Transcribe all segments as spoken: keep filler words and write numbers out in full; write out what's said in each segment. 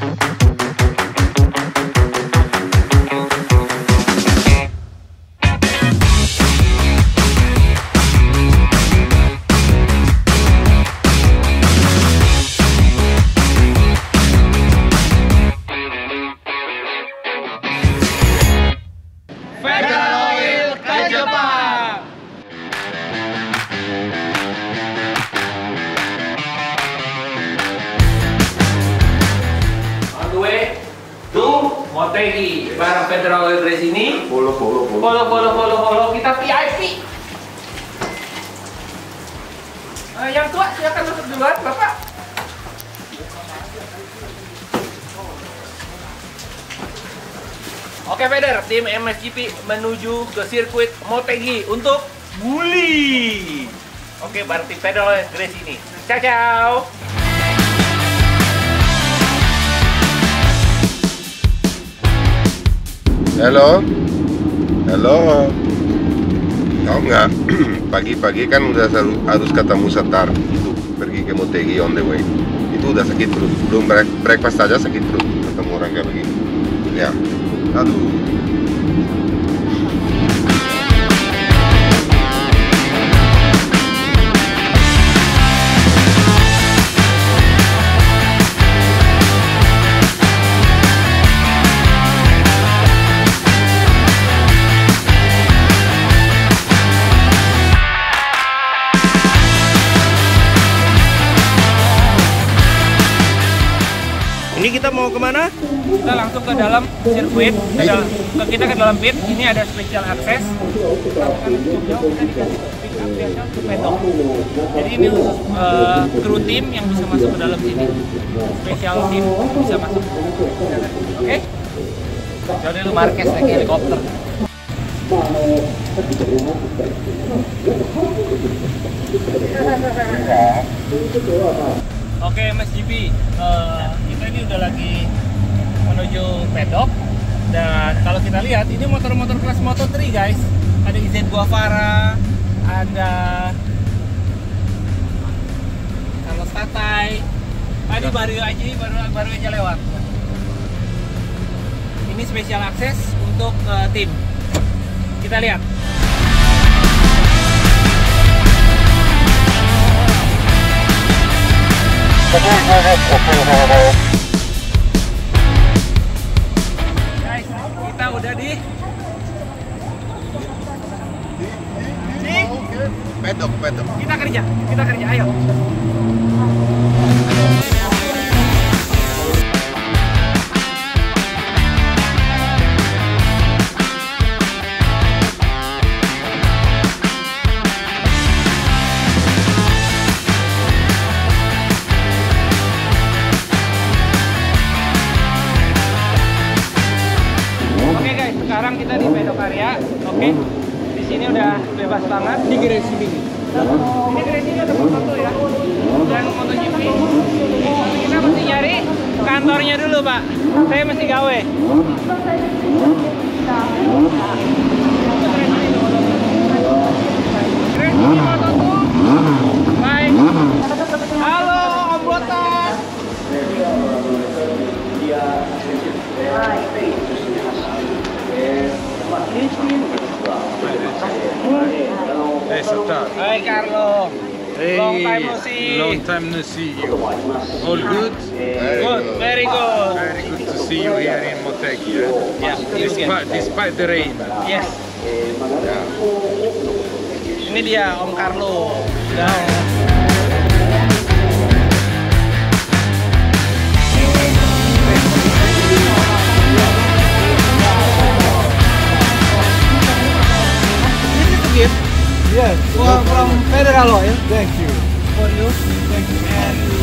Motegi barang Federal Oil Race ini. Follow, follow, follow. Follow, follow, follow, follow. Kita V I P. Uh, yang tua silakan masuk duluan, Bapak. Oke, Feder, tim M S G P menuju ke sirkuit Motegi untuk bully. Oke, bareng tim Federal Oil Race ini. Ciao, ciao. Halo, halo. Tahu nggak? Pagi-pagi kan udah harus ketemu setar itu pergi ke Motegi on the way. Itu udah sakit perut. Belum breakfast aja sakit perut ketemu orang kayak begini. Ya, aduh. Ini kita mau kemana? Kita langsung ke dalam sirkuit, ke, dal ke kita ke dalam pit. Ini ada special access. Jadi ini khusus uh, kru tim yang bisa masuk ke dalam sini. Special tim bisa masuk. Oke? Okay? Jadi lu Marquez naik helikopter. Oke, Mas G P, uh, kita ini udah lagi menuju pedok. Dan kalau kita lihat, ini motor-motor kelas Moto tiga, guys. Ada I Z Guevara, ada Carlos Tatai. Tadi baru aja, baru, baru aja lewat. Ini special access untuk uh, tim. Kita lihat. Guys, kita udah di di Pedok, pedok. kita kerja, kita kerja, ayo. Sekarang kita di pedok area, oke? Okay? Di sini udah bebas banget. Di gerai sini. Ini gerai sini ada foto ya. Dan MotoGP. Kita mesti nyari kantornya dulu, Pak. Saya mesti gawe. Gerai sini Moto dua. Baik. Halo, Om Botas. Hey, Sultan. Hai Carlo. Hey, Long time no see. Long time no see you. All good? Good, very good. Very good to see you here in Motegi. Yeah? Yeah, Despite, despite the rain. Yes. Yeah. Ini dia Om Carlo. Sudah. Yes, From, from Federal Oil. thank you. For you. Thank you. And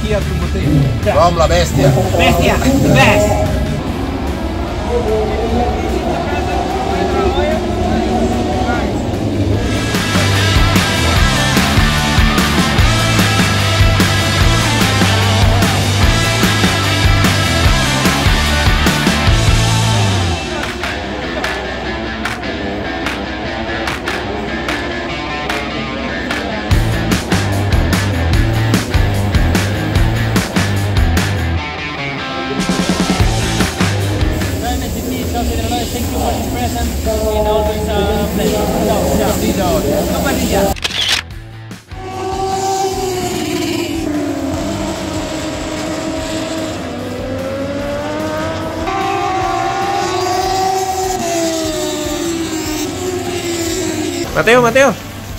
Fiat su Motegi? Rom la bestia. Bestia, the best. Thank you for this present. And always a pleasure. Ciao, ciao. Apa dia? Mateo, Mateo.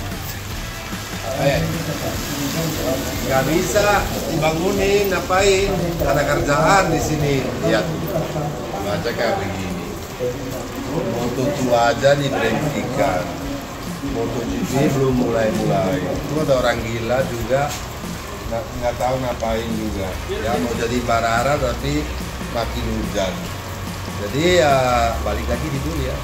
Eh, nggak bisa dibangunin, ngapain? Ada kerjaan di sini. Lihat, baca kayak begini. Moto tua aja diberhentikan. MotoGP belum mulai-mulai. Itu ada orang gila juga, nggak nggak tahu ngapain juga. Ya mau jadi barara tapi makin hujan. Jadi ya balik lagi di dulu ya.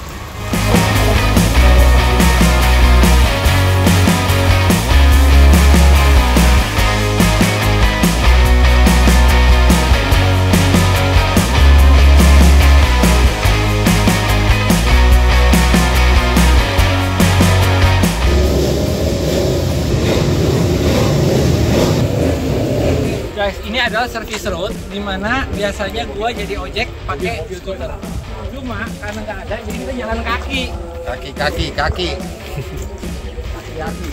Guys, ini adalah service road di mana biasanya gua jadi ojek pakai skuter. Cuma karena nggak ada, jadi kita jalan kaki. Kaki kaki kaki. Kaki-kaki.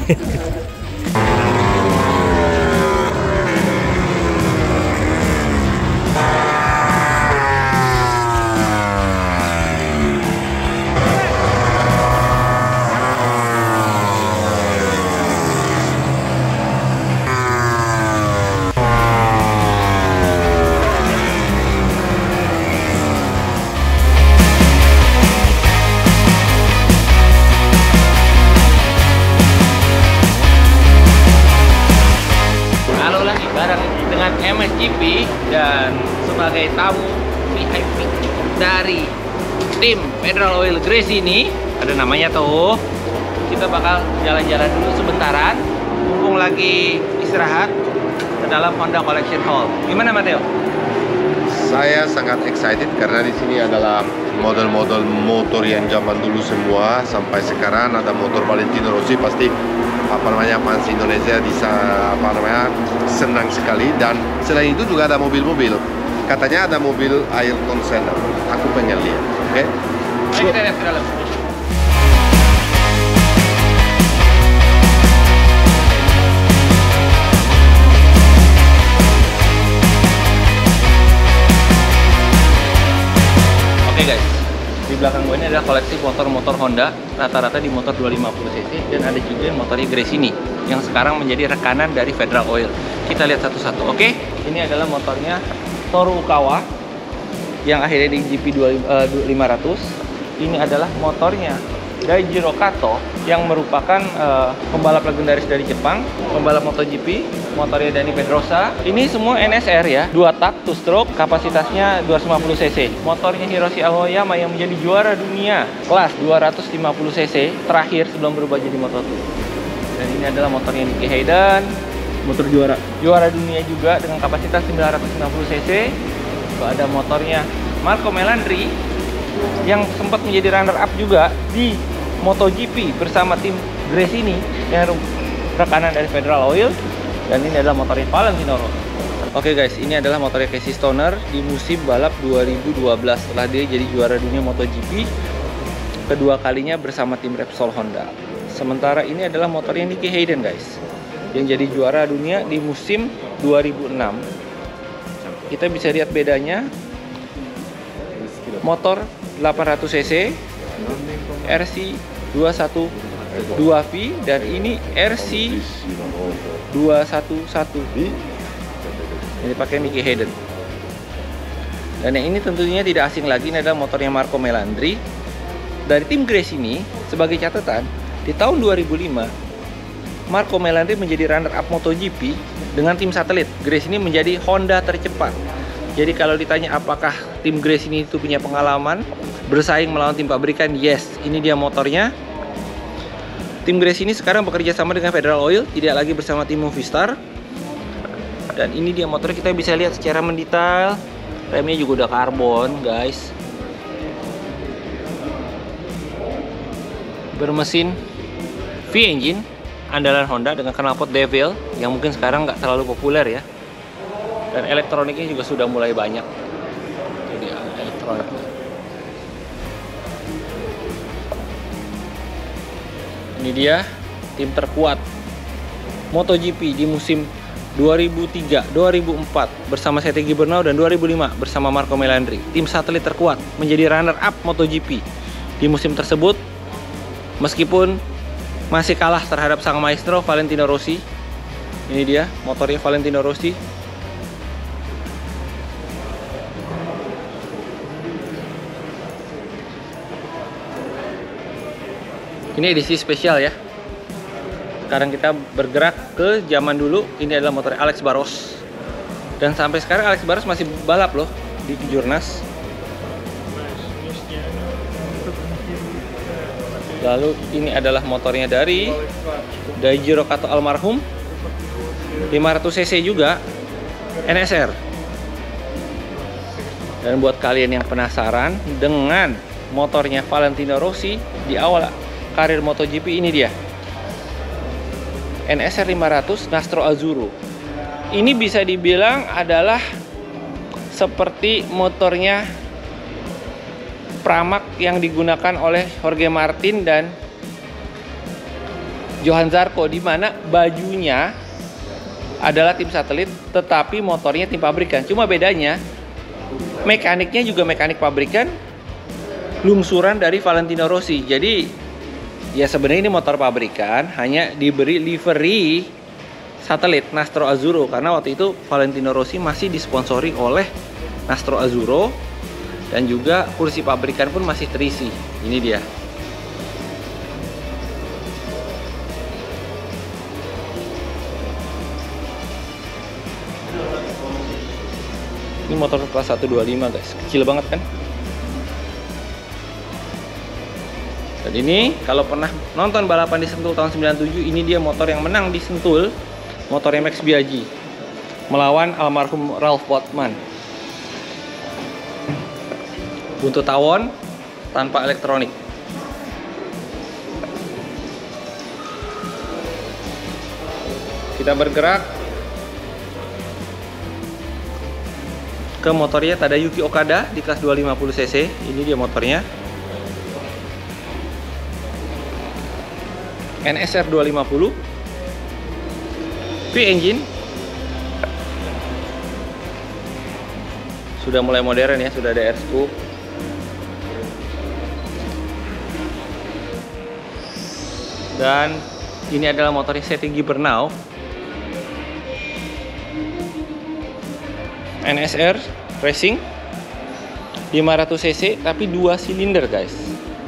M X G P dan sebagai tamu V I P dari tim Federal Oil Grace ini, ada namanya tuh, kita bakal jalan-jalan dulu sebentaran mumpung lagi istirahat ke dalam Honda Collection Hall. Gimana Mateo? Saya sangat excited karena di sini adalah model-model motor yang zaman dulu semua sampai sekarang. Ada motor Valentino Rossi, pasti apa namanya fans Indonesia bisa apa namanya senang sekali. Dan selain itu juga ada mobil-mobil. Katanya ada mobil Ayrton Senna. Aku pengen lihat. Oke? Okay? Ayo kita lihat ke dalam. Oke guys, di belakang gue ini adalah koleksi motor-motor Honda, rata-rata di motor dua ratus lima puluh cc, dan ada juga yang motornya Grace ini yang sekarang menjadi rekanan dari Federal Oil. Kita lihat satu-satu, oke? Ini adalah motornya Toru Ukawa yang akhirnya di G P lima ratus. Ini adalah motornya Daijiro Kato yang merupakan uh, pembalap legendaris dari Jepang, pembalap MotoGP, motornya Dani Pedrosa. Ini semua N S R ya, dua tak, two stroke, kapasitasnya dua ratus lima puluh cc. Motornya Hiroshi Aoyama yang menjadi juara dunia kelas dua ratus lima puluh cc terakhir sebelum berubah jadi Moto dua. Dan ini adalah motornya Nicky Hayden, motor juara juara dunia juga dengan kapasitas sembilan ratus lima puluh cc. Lalu ada motornya Marco Melandri yang sempat menjadi runner up juga di MotoGP bersama tim Grace ini yang rekanan dari Federal Oil. Dan ini adalah motornya Valentino Rossi. Oke guys, ini adalah motornya Casey Stoner di musim balap dua ribu dua belas setelah dia jadi juara dunia MotoGP kedua kalinya bersama tim Repsol Honda. Sementara ini adalah motornya Nicky Hayden guys, yang jadi juara dunia di musim dua ribu enam. Kita bisa lihat bedanya, motor delapan ratus cc R C dua satu dua V dan ini R C dua satu satu. Ini pakai Nicky Hayden. Dan yang ini tentunya tidak asing lagi, ini adalah motornya Marco Melandri dari tim Grace ini. Sebagai catatan, di tahun dua ribu lima Marco Melandri menjadi runner-up MotoGP dengan tim satelit. Grace ini menjadi Honda tercepat. Jadi kalau ditanya apakah tim Grace ini itu punya pengalaman bersaing melawan tim pabrikan, yes, ini dia motornya. Tim Grace ini sekarang bekerja sama dengan Federal Oil, tidak lagi bersama tim Movistar. Dan ini dia motornya, kita bisa lihat secara mendetail. Remnya juga udah karbon, guys. Bermesin V-engine andalan Honda dengan knalpot Devil yang mungkin sekarang nggak terlalu populer ya. Dan elektroniknya juga sudah mulai banyak. Jadi elektronik. Ini dia tim terkuat MotoGP di musim dua ribu tiga dua ribu empat bersama Sete Gibernau dan dua ribu lima bersama Marco Melandri. Tim satelit terkuat menjadi runner up MotoGP di musim tersebut meskipun masih kalah terhadap sang maestro Valentino Rossi. Ini dia motornya Valentino Rossi. Ini edisi spesial ya. Sekarang kita bergerak ke zaman dulu. Ini adalah motor Alex Barros. Dan sampai sekarang Alex Barros masih balap loh di Kejurnas. Lalu ini adalah motornya dari Daijiro Kato almarhum, lima ratus cc juga, N S R. Dan buat kalian yang penasaran dengan motornya Valentino Rossi di awal karir MotoGP, ini dia N S R lima ratus Nastro Azzurro. Ini bisa dibilang adalah seperti motornya Pramac yang digunakan oleh Jorge Martin dan Johan Zarco, di mana bajunya adalah tim satelit tetapi motornya tim pabrikan. Cuma bedanya mekaniknya juga mekanik pabrikan, lungsuran dari Valentino Rossi. Jadi ya sebenarnya ini motor pabrikan, hanya diberi livery satelit Nastro Azzurro karena waktu itu Valentino Rossi masih disponsori oleh Nastro Azzurro. Dan juga kursi pabrikan pun masih terisi. Ini dia. Ini motor kelas seratus dua puluh lima guys. Kecil banget kan? Dan ini kalau pernah nonton balapan di Sentul tahun sembilan puluh tujuh, ini dia motor yang menang di Sentul. Motornya Max Biaggi melawan almarhum Ralph Bottman. Buntut tawon tanpa elektronik. Kita bergerak ke motornya Tadayuki Okada di kelas dua ratus lima puluh cc. Ini dia motornya N S R dua ratus lima puluh V-engine. Sudah mulai modern ya, sudah ada air scoop. Dan ini adalah motornya Sete Gibernau N S R Racing lima ratus cc tapi dua silinder guys.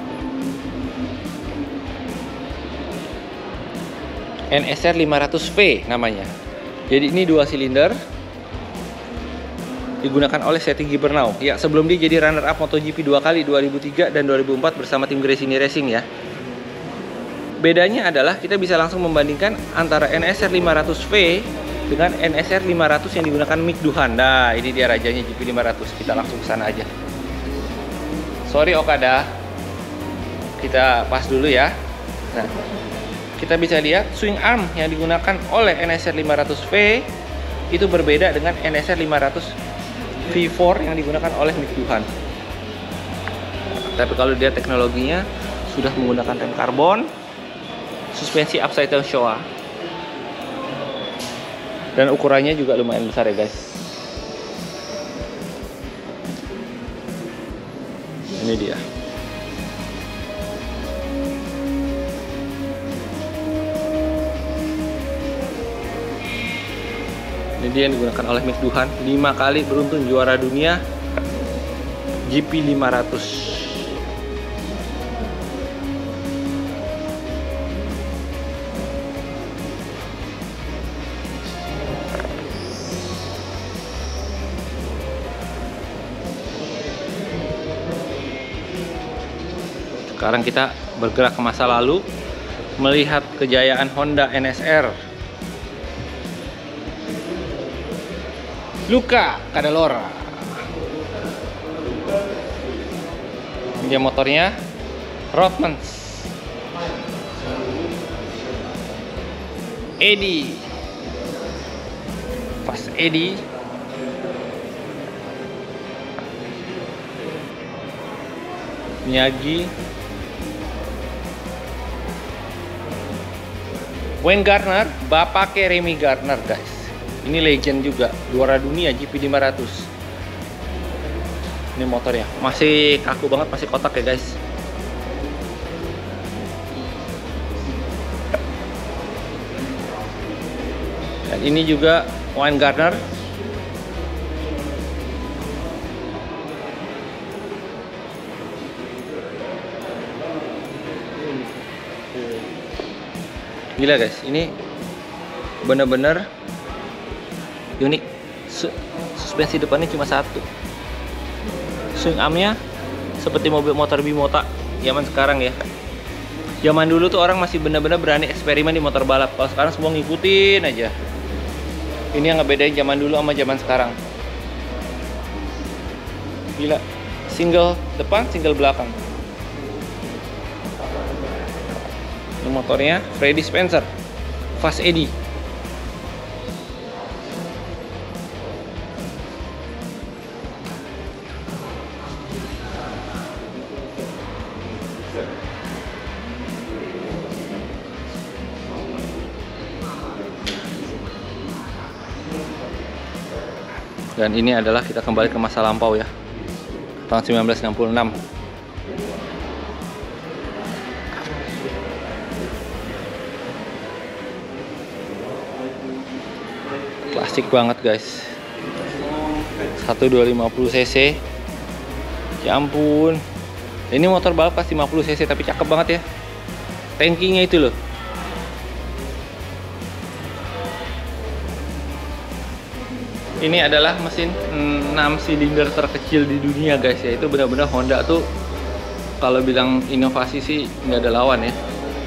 N S R lima ratus V namanya. Jadi ini dua silinder digunakan oleh Sete Gibernau. Ya, sebelum dia jadi runner up MotoGP dua kali, dua ribu tiga dan dua ribu empat bersama tim Gresini Racing ya. Bedanya adalah kita bisa langsung membandingkan antara N S R lima ratus V dengan N S R lima ratus yang digunakan Mick Duhan. Nah, ini dia rajanya G P lima ratus. Kita langsung ke sana aja. Sorry Okada. Kita pas dulu ya. Nah, kita bisa lihat swing arm yang digunakan oleh N S R lima ratus V itu berbeda dengan N S R lima ratus V empat yang digunakan oleh Mick Duhan. Tapi kalau dia teknologinya sudah menggunakan rem karbon, suspensi upside down Showa, dan ukurannya juga lumayan besar ya guys. Ini dia. Ini dia yang digunakan oleh Mick Duhan, lima kali beruntun juara dunia G P lima ratus. Sekarang kita bergerak ke masa lalu, melihat kejayaan Honda N S R. Luca Cadalora. Ini dia motornya, Rothmans. Eddie, Fast Eddie. Miyagi, Wayne Gardner, bapaknya Remy Gardner guys. Ini legend juga, juara dunia G P lima ratus. Ini motornya masih kaku banget, masih kotak ya guys. Dan ini juga Wayne Gardner. Gila guys, ini bener-bener unik. Suspensi depannya cuma satu. Swing armnya seperti mobil motor Bimota zaman sekarang ya. Zaman dulu tuh orang masih bener-bener berani eksperimen di motor balap. Kalau sekarang semua ngikutin aja. Ini yang ngebedain zaman dulu sama zaman sekarang. Gila, single depan, single belakang. Ini motornya Freddie Spencer, Fast Eddie. Dan ini adalah kita kembali ke masa lampau ya, tahun seribu sembilan ratus enam puluh enam. Klasik banget guys. Satu dua lima puluh cc. Ya ampun. Ini motor balap pasti lima puluh cc tapi cakep banget ya. Tankingnya itu loh. Ini adalah mesin enam silinder terkecil di dunia guys ya. Itu benar-benar Honda tuh kalau bilang inovasi sih nggak ada lawan ya.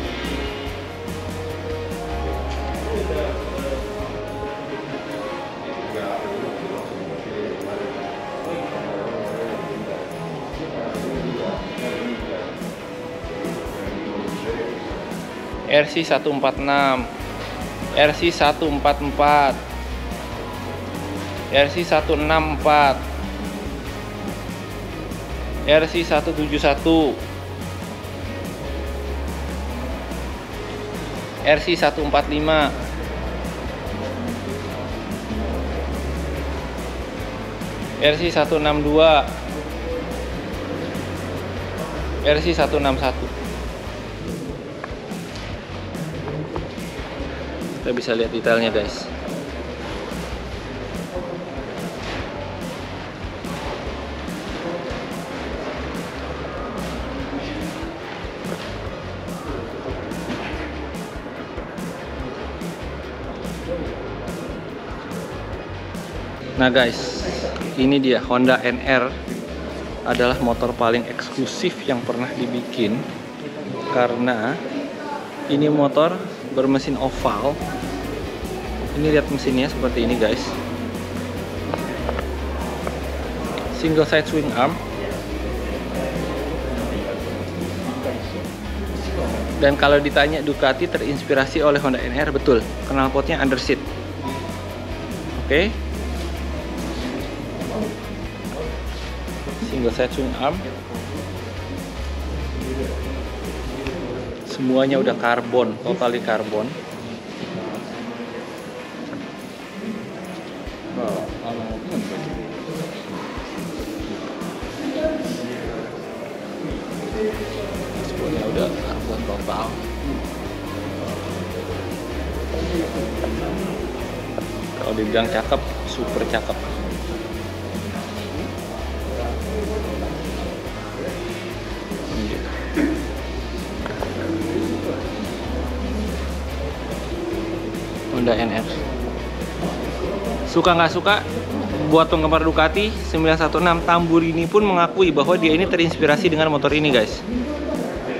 R C seratus empat puluh enam, R C seratus empat puluh empat, R C seratus enam puluh empat, R C seratus tujuh puluh satu, R C seratus empat puluh lima, R C seratus enam puluh dua, R C seratus enam puluh satu. Kita bisa lihat detailnya guys. Nah guys, ini dia Honda N R, adalah motor paling eksklusif yang pernah dibikin karena ini motor bermesin oval. Ini lihat mesinnya seperti ini guys, single side swing arm, dan kalau ditanya Ducati terinspirasi oleh Honda N R, betul, knalpotnya underseat. Oke, okay. Single side swing arm, semuanya udah karbon, totally karbon. Semuanya udah karbon total. Kalau dibilang cakep, super cakep. Honda N R. Suka nggak suka, buat penggemar Ducati sembilan satu enam, Tamburini pun mengakui bahwa dia ini terinspirasi dengan motor ini guys.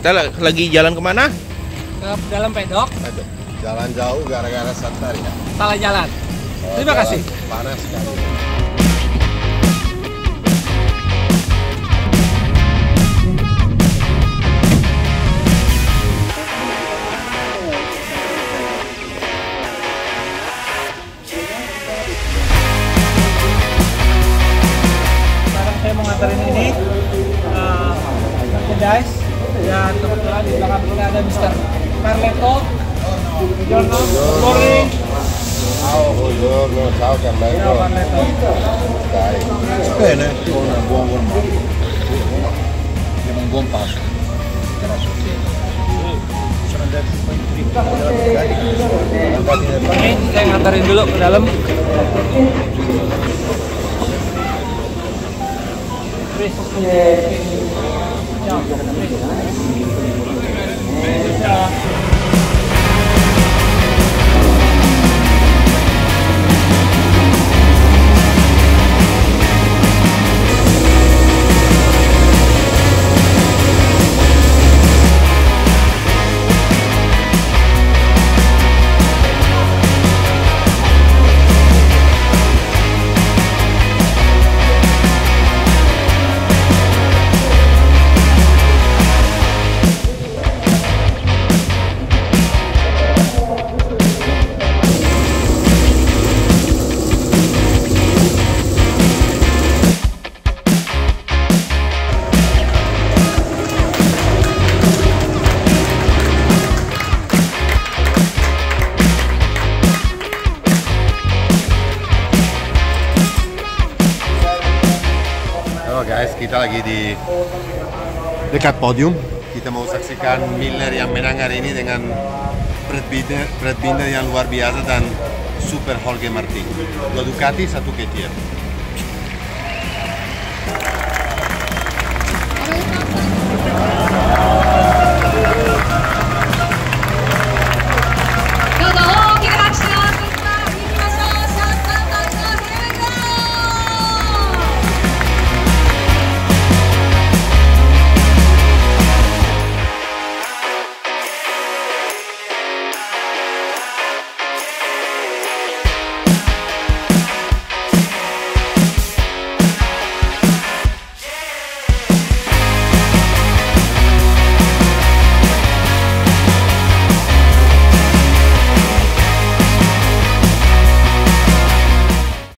Kita lagi jalan kemana? Ke dalam pedok, Aduh, jalan jauh gara-gara santai ya. salah jalan. Oh, Terima jalan kasih. Panas sekali. Sekarang saya mau nganterin ini uh, merchandise dan kebetulan di belakang kita ada mister Carletto. Buongiorno, good morning. Ciao, buongiorno, ciao Carletto. Ciao Carletto. Dai. Bene, con un buon formato. Abbiamo un buon passo. Sono andati un po' in trippa, andati nel Ini saya nganterin dulu ke dalam. Chris. Ciao. Ciao. Halo guys, kita lagi di dekat podium. Kita mau saksikan Miller yang menang hari ini dengan Brad Binder, Brad Binder yang luar biasa dan Super Jorge Martin. Dua Ducati, satu K T M.